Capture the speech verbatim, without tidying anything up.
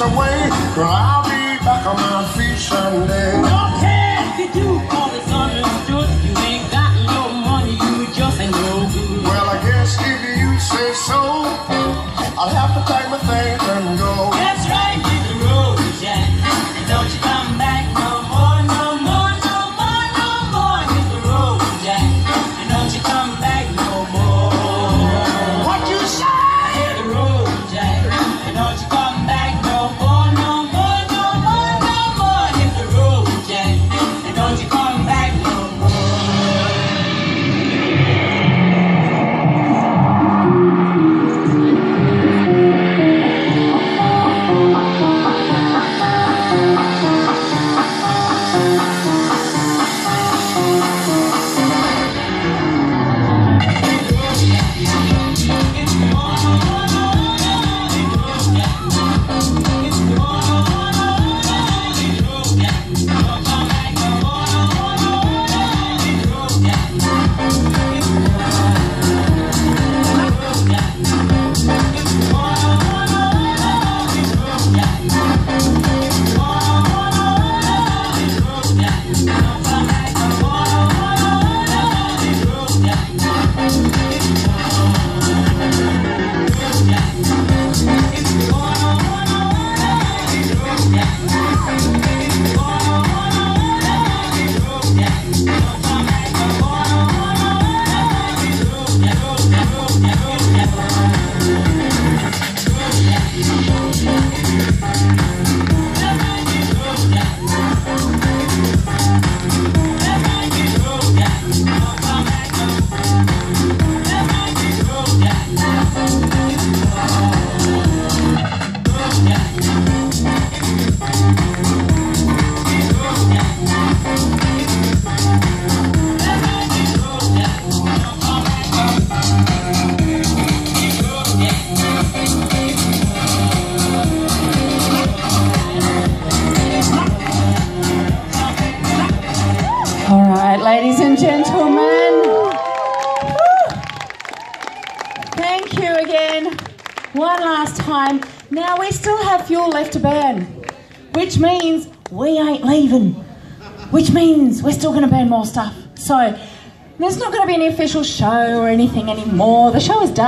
away, girl, I'll be back on my feet someday. Don't care if you do, cause it's understood. You ain't got no money, you just ain't no good. Well, I guess if you say so, I'll have to pack my things and go. That's right, hit the road, Jack. And don't you come back no more, no more, no more, no more. Hit the road, Jack. And don't you come back no more. What you say? Hit the road, Jack. And don't you come back no more, no more, no more, no more. Hit the road, Jack. And don't you come back no more. All right, ladies and gentlemen. Woo. Thank you again. One last time. Now we still have fuel left to burn, which means we ain't leaving, which means we're still going to burn more stuff. So there's not going to be any official show or anything anymore. The show is done.